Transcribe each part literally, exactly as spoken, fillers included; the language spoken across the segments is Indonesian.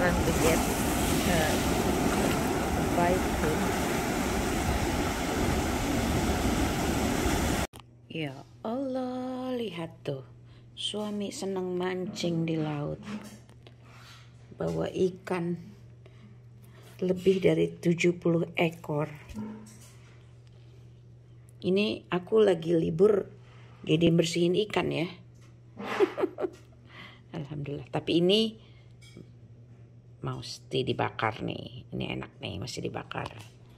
trying to get uh, buy food. Ya Allah, lihat tuh, suami senang mancing di laut, bawa ikan lebih dari tujuh puluh ekor. Ini aku lagi libur, jadi bersihin ikan ya. Alhamdulillah. Tapi ini mesti dibakar nih. Ini enak nih, masih dibakar.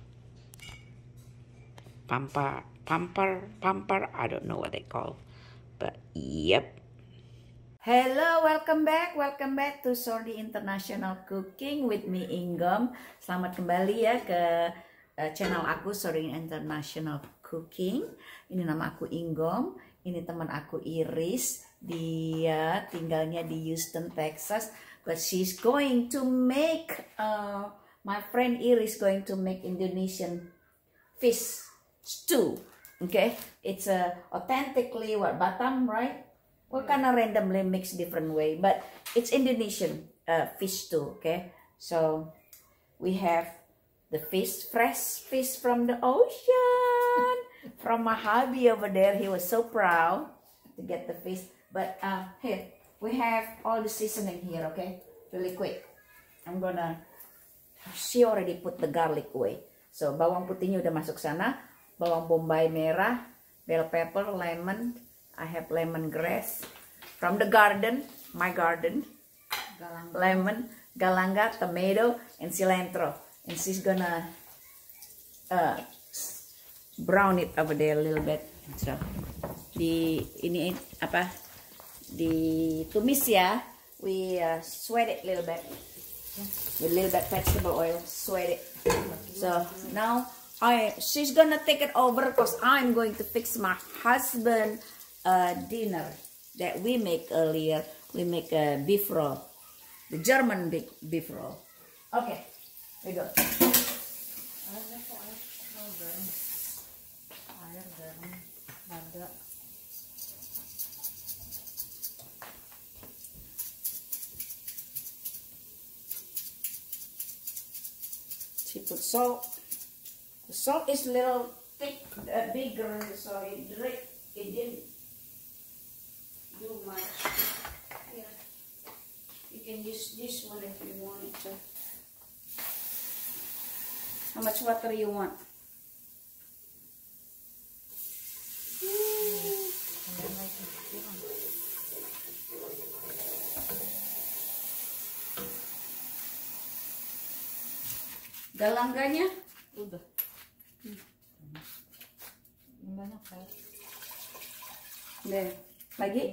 Pampar, pampar, pampar. I don't know what they call, but yep. Hello, welcome back, welcome back to Sordi International Cooking with me Inggom. Selamat kembali ya ke uh, channel aku Sordi International Cooking. Ini nama aku Inggom. Ini teman aku Iris. Dia tinggalnya di Houston, Texas. But she's going to make, uh, my friend Iris going to make Indonesian fish stew. Okay, it's a uh, authentically what Batam, right? What kind of randomly mixed different way, but it's Indonesian uh, fish stew. Okay, so we have the fish, fresh fish from the ocean, from my hubby over there. He was so proud to get the fish. But uh, here we have all the seasoning here. Okay, really quick. I'm gonna. She already put the garlic away. So bawang putihnya udah masuk sana. Bawang bombay merah, bell pepper, lemon. I have lemongrass from the garden, my garden. Galanga. Lemon, galanga, tomato, and cilantro. And she's gonna uh, brown it over there a little bit. So di ini apa? Di tumis ya. We uh, sweat it a little bit with a little bit vegetable oil. Sweat it. So now. I, she's gonna take it over because I'm going to fix my husband uh, dinner that we make earlier. We make a beef roll, the German beef, beef roll. Okay, here we go. She put salt. The salt is a little thick, uh, bigger, so it, it didn't do much. Here, you can use this one if you want it to. How much water you want? Galangganya udah. Banyak kan? Deh, lagi.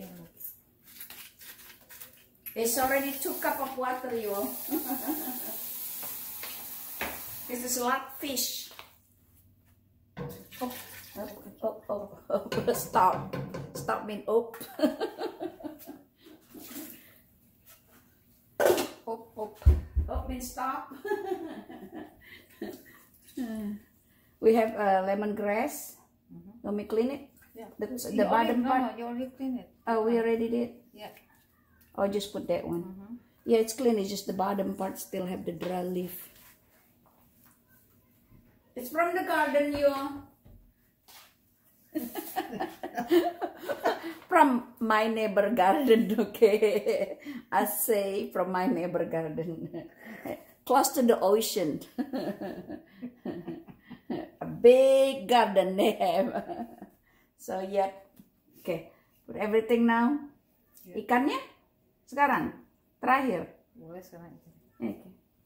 It's already two cup of water, you. This is a lot of fish. Oh, oh, oh, oh, oh. Stop, stop mean up. Up, up, up mean stop. We have uh, lemongrass. Mm-hmm. Let me clean it. Yeah. The, the bottom part. No, no, you already cleaned it. Oh, we already did. Yeah. Oh, just put that one. Mm-hmm. Yeah, it's clean. It's just the bottom part still have the dry leaf. It's from the garden, you. From my neighbor garden, okay. I say from my neighbor garden, close to the ocean. A big garden they have. So yeah, okay. Put everything now. Yeah. Ikannya sekarang terakhir. Boleh sekarang. Okay.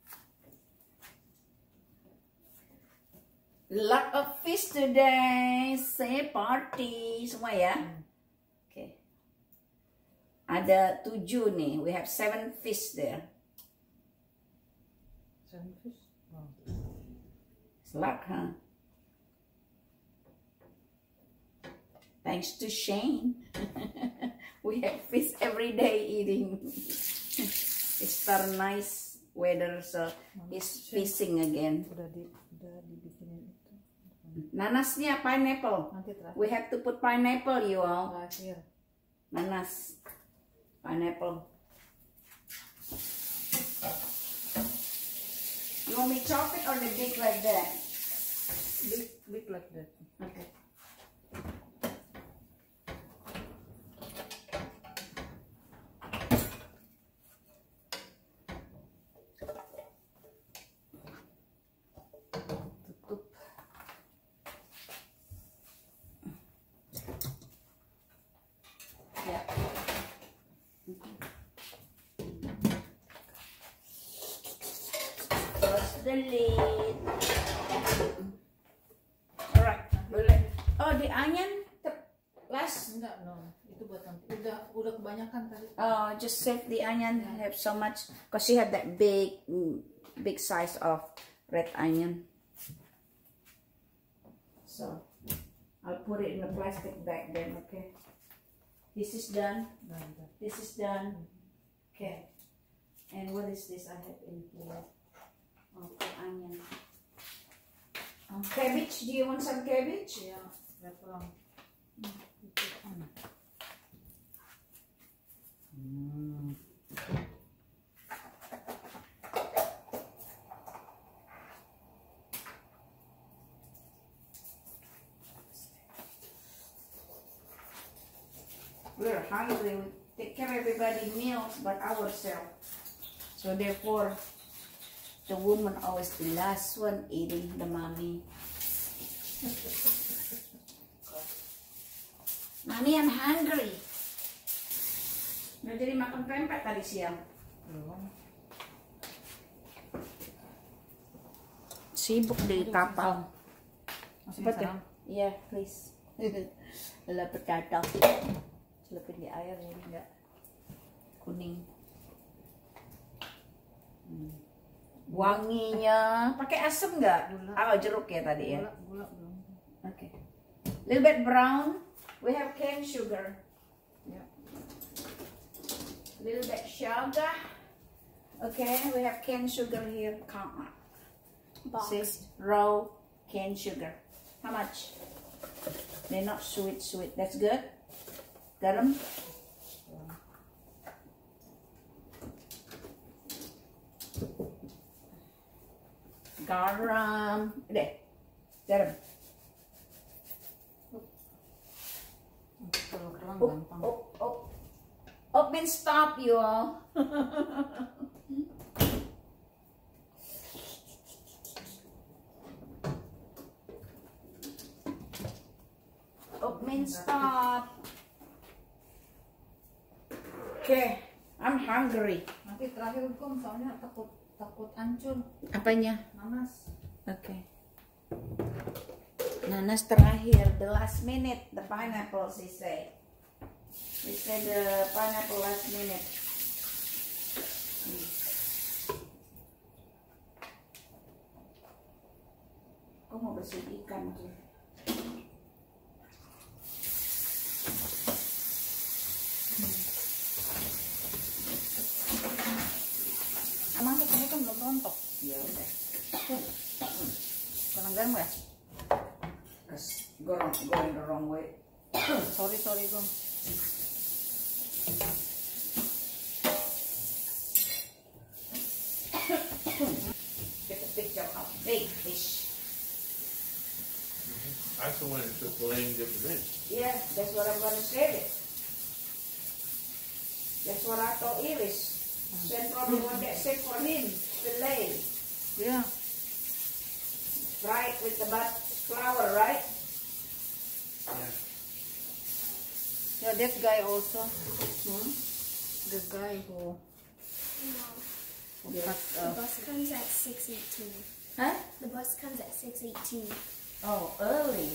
Lot of fish today. Say party semua ya. Hmm. Okay. Ada tujuh nih. We have seven fish there. Seven fish. Oh. It's a lot, huh? Thanks to Shane. We have fish every day eating. It's very nice weather, so he's fishing again. Udah di, udah dibikinin itu. Nanasnya pineapple. We have to put pineapple, you all. Nanas, pineapple. You want me to chop it or the big like that? Big, big like that. Okay. Tutup. Yeah. Close the lid. Alright, boleh. Oh, the onion last. Enggak, no. Itu buat nanti. Udah, udah kebanyakan tadi. Oh, just save the onion. Have so much because she had that big, mm, big size of red onion. So I'll put it in a plastic bag then. Okay. This is done. Nah, udah. This is done. Okay. And what is this I have in here? Okay, onion. Um, cabbage. Do you want some cabbage? Ya, berapa? Itu kan. Hmm. We're hungry. We take care of everybody meals but ourselves. So therefore, the woman always the last one eating the mommy. Mommy, I'm hungry. Udah jadi makan pempek tadi siang. Belum. Sibuk di kapal. Masih Apa tuh? sarang? Iya, please. Lepet kacang. Celupin di air jadi enggak kuning. Hmm. Wanginya pakai asam nggak? Gula. Oh, jeruk ya tadi ya. Gula, gula belum. Oke. Okay. Little bit brown. We have cane sugar. Ya. Little bit sugar. Okay, we have cane sugar here. Count. Six raw cane sugar. How much? They're not sweet, sweet. That's good. Garam. Garam. Deh. Garam. Kalau kerang Oh, gampang. oh, oh. Oh, means stop you all. Oh, means stop. Okay, I'm hungry. Nanti terakhir hukum soalnya takut takut hancur. Apanya? Nanas. Okay. Nanas terakhir, the last minute, the pineapple, she say. She say the pineapple last minute. Hmm. Aku mau bersih ikan tuh. Emang tuh kamu kan belum rontok. Ya udah. Kurang garam ya? Cause going going the wrong way. Sorry sorry Gom. Get a picture of big fish. I also wanted to fillet dip the bench. Yeah, that's what I'm gonna say. It. That's what I told Iris. Then probably won't get sick for him. Fillet. Yeah. Right with the butt flour, right? Yeah. Yeah, that guy also. Hmm? The guy who who Yeah. cut The uh, bus comes at six eighteen. Huh? The bus comes at six eighteen. Oh, early.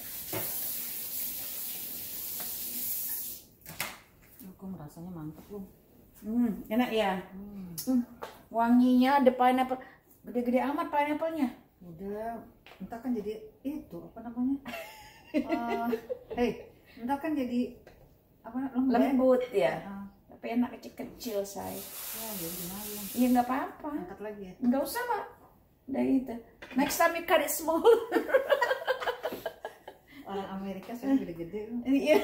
aku rasanya mantep loh. Hmm, enak ya. Hmm. Hmm. Wanginya ada pineapple. Gede-gede amat pineapple-nya. Udah, entah kan jadi itu apa namanya? uh, hey, entah kan jadi apa lembut? Lembut ya. Ah, Tapi enak kecil-kecil, say. ya jadi malam. Ya nggak apa-apa. Angkat lagi ya. Nggak usah, Mak. Dari itu. Next time you cut it small. Orang Amerika sudah gede-gede loh. Iya.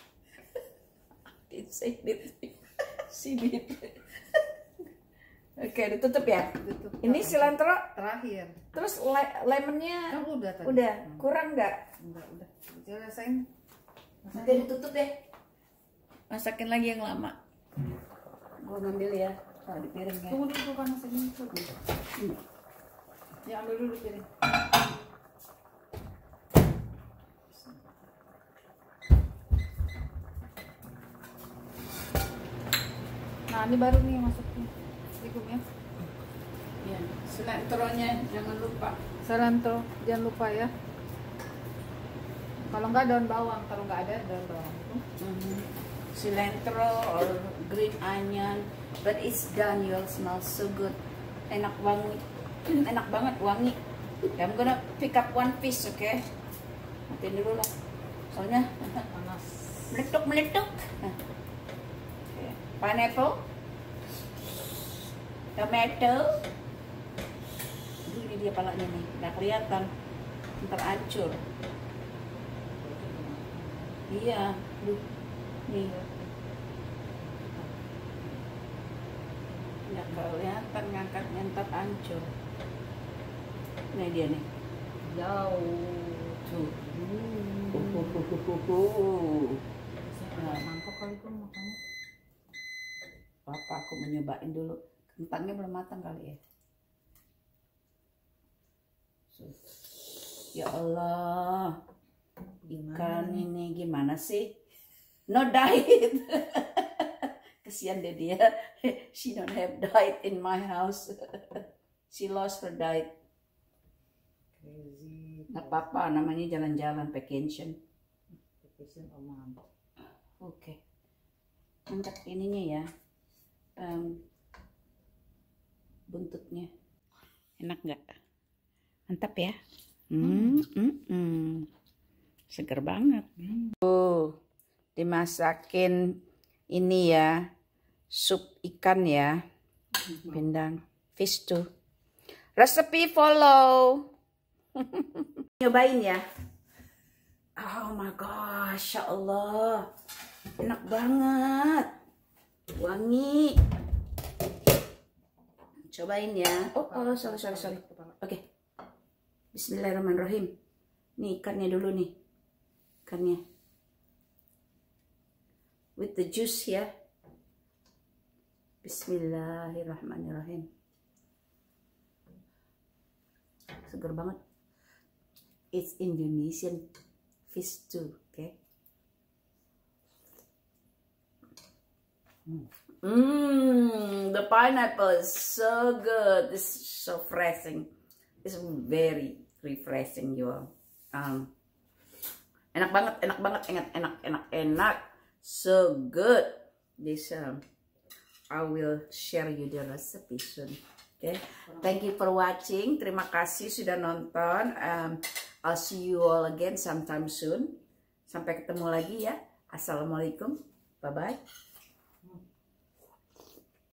Say it. She did. Okay. Oke, ditutup ya. Ditutup. Ini cilantro, Terakhir. terus le- lemonnya Kan udah tadi. udah Hmm. kurang nggak? Udah, udah. Coba rasain. Nanti ditutup deh. Masakin lagi yang lama. Gua ngambil ya. Kalau di piring ya. Tunggu dulu panasin dulu. Hmm. Ya ambil dulu piring. Nah ini baru nih masuknya. Assalamualaikum ya. Iya, silantronya jangan lupa. Cilantro jangan lupa ya. Kalau nggak daun bawang, kalau nggak ada daun bawang. Mhm. Cilantro or green onion, but it's done. You'll smell so good. Enak wangi, enak banget wangi. I'm gonna pick up one piece, okay? Matiin dulu lah. Soalnya Panas. meletuk meletuk. Okay. Pineapple, tomato. Aduh, ini dia palanya nih, nggak kelihatan. Ntar hancur. Iya, duh, nih. Nggak kelihatan ngangkatnya, ntar hancur. Ini dia nih. Jauh. Tuh. Hmm. Uhuhuhuhuhu. Nah, mangkok kali tuh makanya. Papa aku mau nyobain dulu. Kentangnya belum matang kali ya. Ya Allah. Ikan ini gimana sih? No diet. Kesian deh dia. She don't have diet in my house. She lost her diet. Crazy. Nggak apa-apa, namanya jalan-jalan vacation. Vacation oh mantap. Oke. Angkat ininya ya. Um, buntutnya. Enak nggak? Mantap ya? Hmm, hmm, hmm. Seger banget. Oh, dimasakin ini ya. Sup ikan ya. Pindang. Fish too. Resepi follow. Nyobain ya. Oh my gosh, ya Allah. Enak banget. Wangi. Cobain ya. Oh, oh sorry, sorry, sorry. Oke. Okay. Bismillahirrahmanirrahim. Nih ikannya dulu nih. Ikannya. With the juice ya. Bismillahirrahmanirrahim. Seger banget. It's Indonesian fish too, okay? Mmm, the pineapple is so good. It's so refreshing. It's very refreshing, you all. Um, enak banget, enak banget, enak, enak, enak, enak. So good. This um, I will share you the recipe soon. Okay. Thank you for watching. Terima kasih sudah nonton. Um, I'll see you all again sometime soon. Sampai ketemu lagi ya. Assalamualaikum. Bye bye.